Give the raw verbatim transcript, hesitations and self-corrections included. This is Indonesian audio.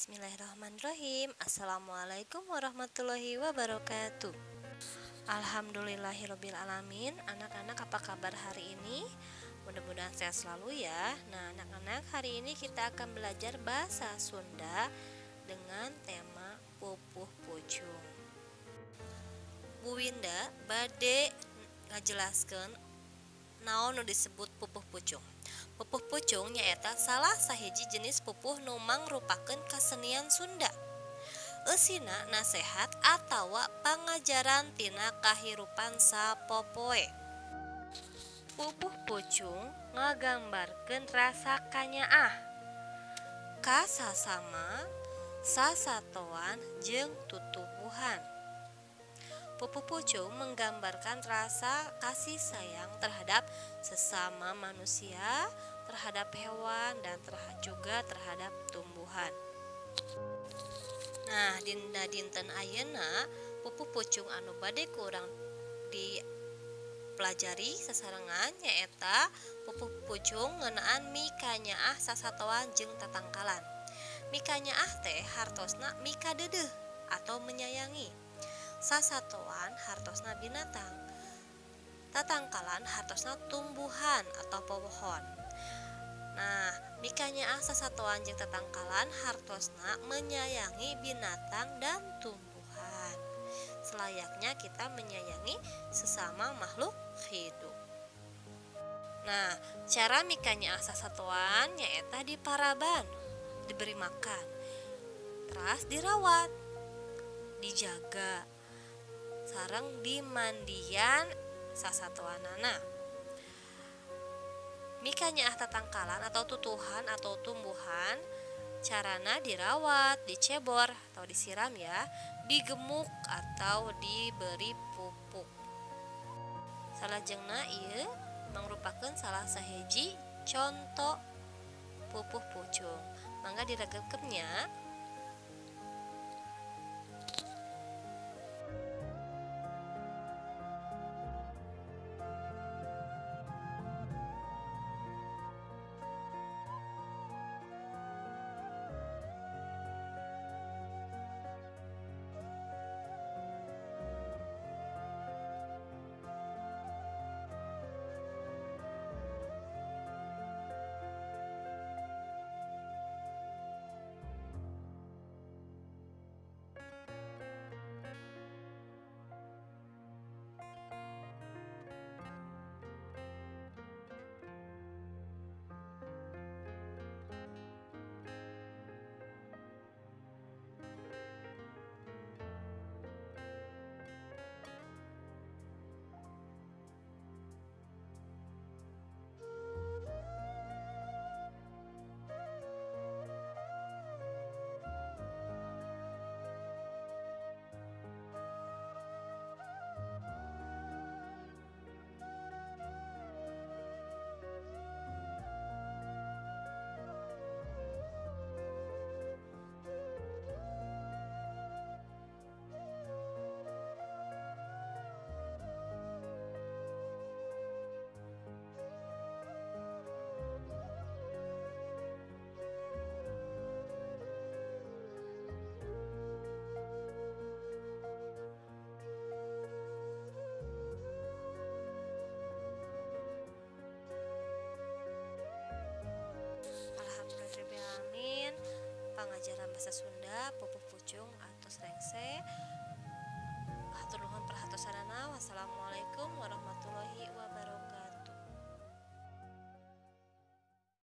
Bismillahirrahmanirrahim. Assalamualaikum warahmatullahi wabarakatuh. Alhamdulillahirabbil alamin. Anak-anak, apa kabar hari ini? Mudah-mudahan sehat selalu ya. Nah, anak-anak, hari ini kita akan belajar bahasa Sunda dengan tema pupuh pucung. Bu Winda bade ngajelaskeun naon nu disebut pupuh pucung. Pupuh pucung nyaeta salah sahiji jenis pupuh nu mangrupakeun kasenian Sunda. Eusina nasehat atawa pangajaran tina kahirupan sapopoe. Pupuh pucung ngagambarkeun rasa kanyaah, kasasama, sasatoan jeung tutubuhan. Pupuh pucung menggambarkan rasa kasih sayang terhadap sesama manusia, terhadap hewan, dan terhadap juga terhadap tumbuhan. Nah, dina dinten ayeuna pupuh pucung anu bade kurang dipelajari sasarengan nyaeta pupuh pucung ngeunaan mika nyaah sasatoan jeung tatangkalan. Mika nyaah teh hartosna mika deudeuh atau menyayangi. Sasatoan hartosna binatang. Tatangkalan hartosna tumbuhan atau pohon. Nah, mika nyaah sasatoan jeung tatangkalan hartosna menyayangi binatang dan tumbuhan. Selayaknya kita menyayangi sesama makhluk hidup. Nah, cara mika nyaah sasatoan nyaeta diparaban, diberi makan, terus dirawat, dijaga, sareng dimandian sasatoanana. Mika nyaah tatangkalan atau tutuhan atau tumbuhan, carana dirawat, dicebor atau disiram ya, digemuk atau diberi pupuk. Salajengna ieu mangrupakeun salah sahiji conto pupuh pucung. Mangga diregepkeun nya. Alhamdulillahirrahmanirrahim. Pengajaran bahasa Sunda pupuh pucung atos rengse. Hatur nuhun perhatosanana. Wassalamualaikum warahmatullahi wabarakatuh.